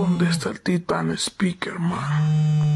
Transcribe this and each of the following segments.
¿Dónde está el Titan Speaker, man?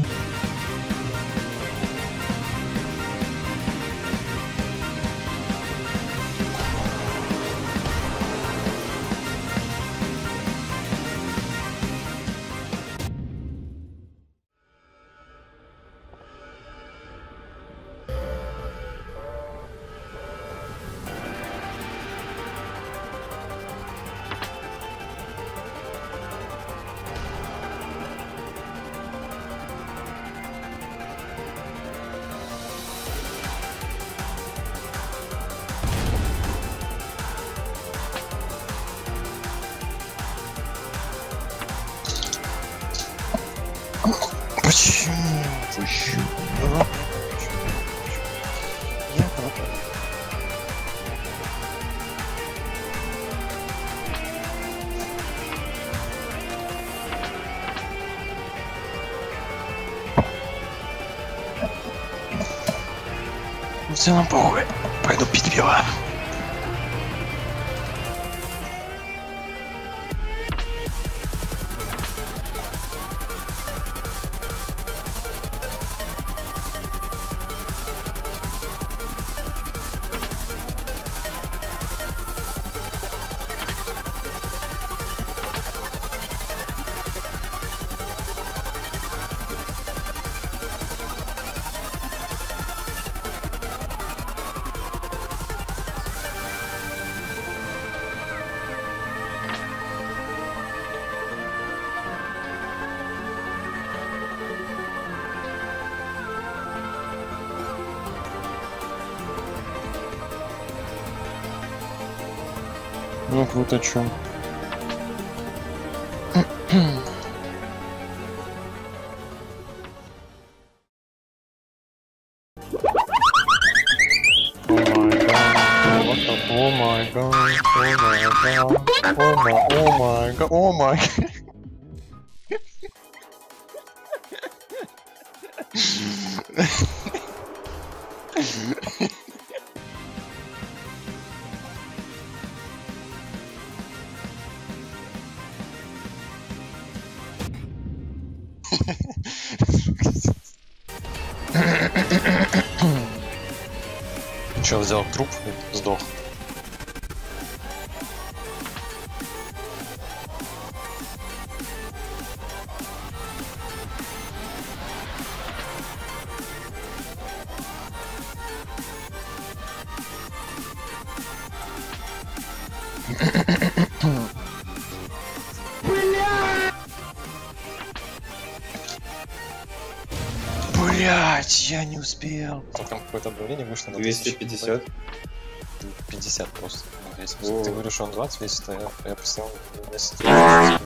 Почему? Я против. В целом похуй. Пойду пить пиво. Ну круто, чё? О май гад. Чё, взял труп и сдох. Блять, я не успел. Там какое-то обновление вышло на 250. 50 просто. Если ты говоришь, что он 20 весит, а я представил 10.